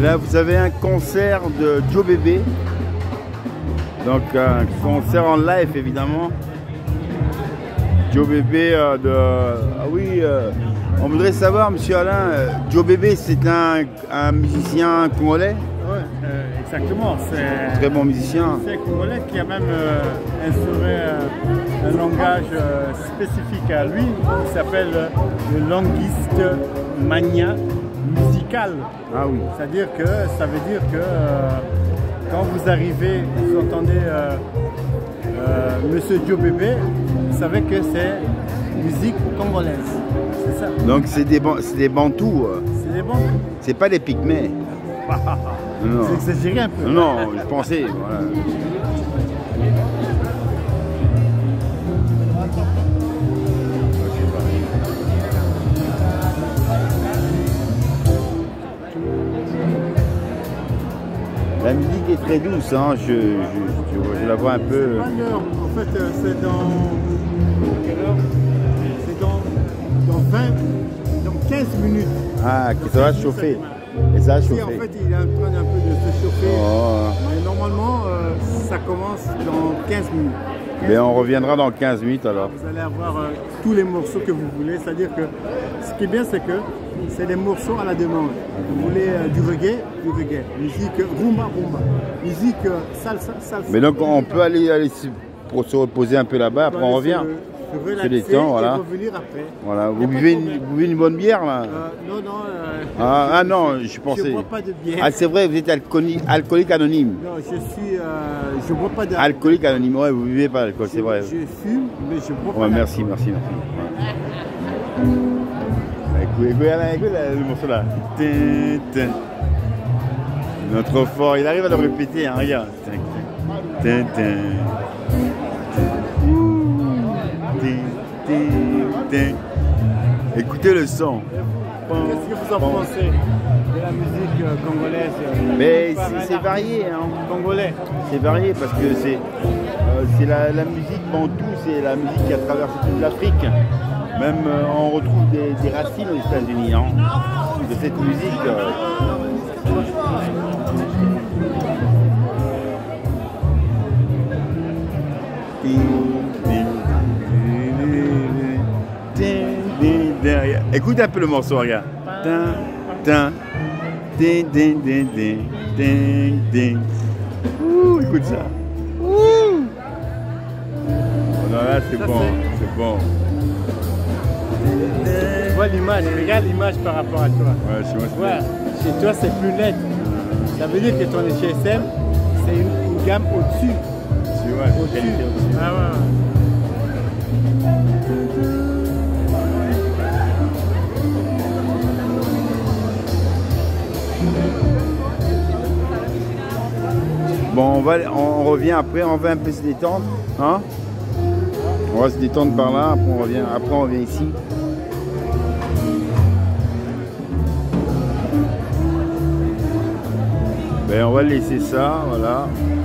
Là, vous avez un concert de Joe Bébé. Donc, un concert en live, évidemment. Joe Bébé Ah oui, on voudrait savoir, monsieur Alain, Joe Bébé, c'est un musicien congolais? Oui, exactement. C'est un très bon musicien. C'est congolais qui a même instauré un langage spécifique à lui. Il s'appelle le languiste mania musical. Ah oui. C'est-à-dire que ça veut dire que quand vous arrivez, vous entendez Monsieur Joe Bébé, vous savez que c'est musique congolaise. C'est ça. Donc c'est des bantous. C'est des bantous. C'est pas des pygmées. C'est exagéré un peu. Non, je pensais. Voilà. La musique est très douce, hein. Je la vois un peu. En fait, c'est dans 15 minutes. Ah, que ça va chauffer. Et ça a chauffé. En fait, il est en train un peu de se chauffer. Oh. Mais normalement, ça commence dans 15 minutes. Mais on reviendra dans 15 minutes alors. Vous allez avoir tous les morceaux que vous voulez. C'est-à-dire que ce qui est bien, c'est que c'est des morceaux à la demande. Vous voulez du reggae, musique rumba, musique salsa. Mais donc on peut aller pour se reposer un peu là-bas, après on revient. Se relaxer des temps, voilà. Et revenir après. Voilà. Vous buvez une bonne bière là? Non. Ah non, je pensais. Je ne bois pas de bière. Ah c'est vrai, vous êtes alcoolique anonyme. Non, je ne bois pas d'alcool. Alcoolique anonyme, ouais, vous ne buvez pas d'alcool, c'est vrai. Je fume, mais je bois pas ouais, d'alcool. Merci. Écoute le morceau là. Notre fort, il arrive à le répéter, hein, regarde. Écoutez le son. Qu'est-ce que vous en pensez de la musique congolaise? Mais c'est varié, hein. Congolais. C'est varié parce que c'est la musique bantou, c'est la musique qui a traversé toute l'Afrique. Même on retrouve des racines aux États-Unis, hein, de cette musique. Écoute un peu le morceau, regarde. Écoute ça. Non, là c'est bon, c'est bon. Tu vois l'image, regarde l'image par rapport à toi. Ouais, chez moi, chez toi c'est plus net. Ça veut dire que ton GSM, c'est une gamme au-dessus. Au-dessus. Ah ouais. Bon, on revient après, on va un peu se détendre, hein? On va se détendre par là, après on revient ici. Ben on va laisser ça, voilà.